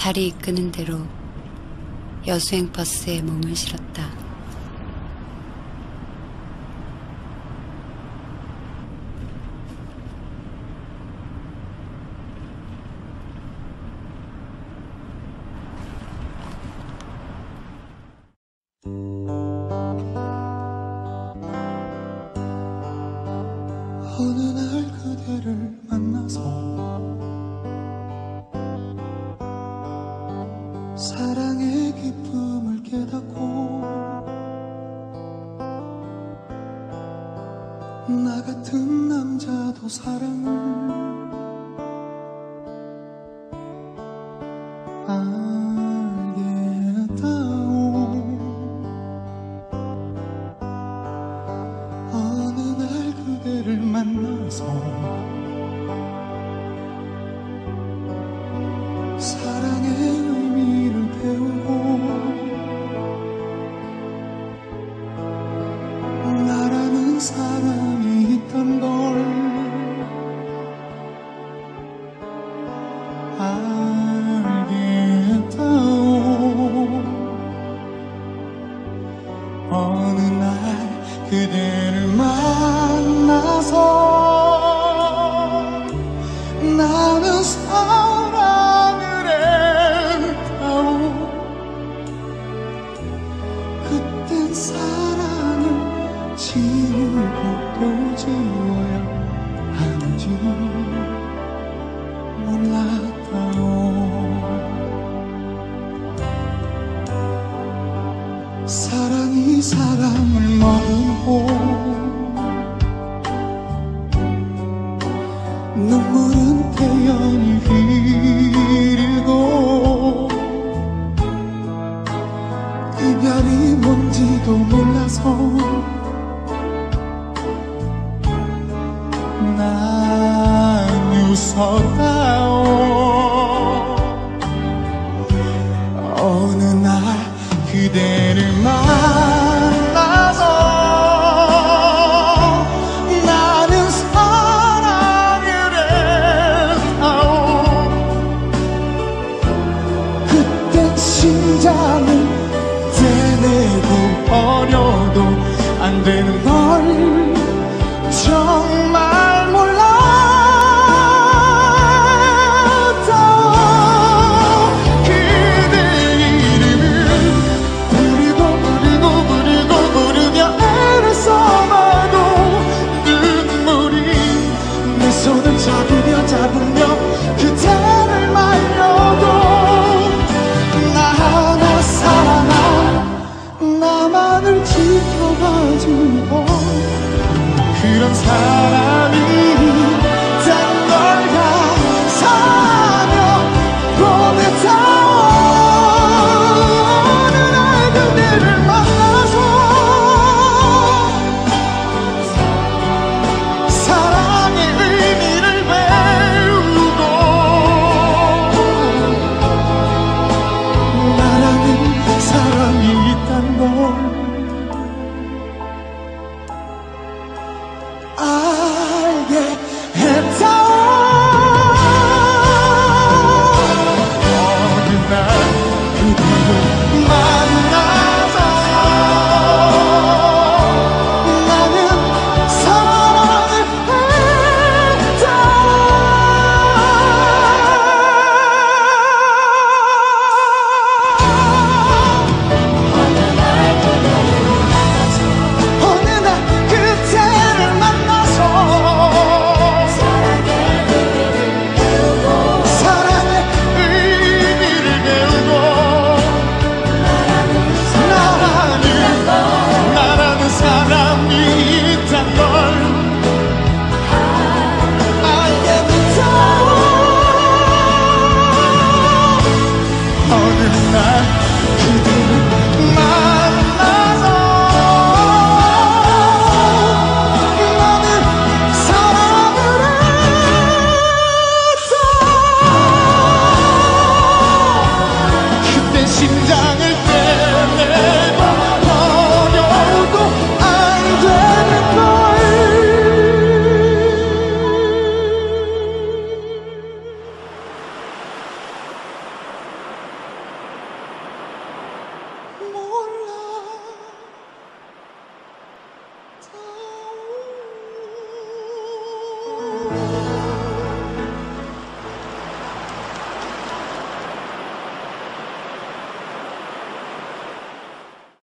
달이 이끄는 대로 여수행 버스에 몸을 실었다. 어느 날 그대를 만나서 사랑의 기쁨을 깨닫고 나 같은 남자도 사랑을 알겠다오. 어느 날 그대를 만나서 사랑의 의미를 배우고 나라는 사람이 있던 걸 알겠다오. 어느 날 그대를 만나서 나는 사랑을 했다오. 그땐 사랑을 지우고 또 지워야 하는지 몰랐다오. 사랑이 사랑을 머금고 눈물은 태연히 흐르고 이별이 뭔지도 몰라서 난 웃었다오. 어느 날 그대를 만나서 나는 사랑을 했다오. 그땐 심장을 떼내고 버려도 안 되는 걸 정말 몰랐다. 그대 이름을 부르며 애를 써봐도 눈물이 내 손을 잡으며 그대를 말려도 나나 사랑아 나만을 지켜봐주고 그런 사람이 단 걸 감사하며 고백하오. 어느 날 그대를 만나서 사랑의 의미를 배우고 나라는 사람이 있단 걸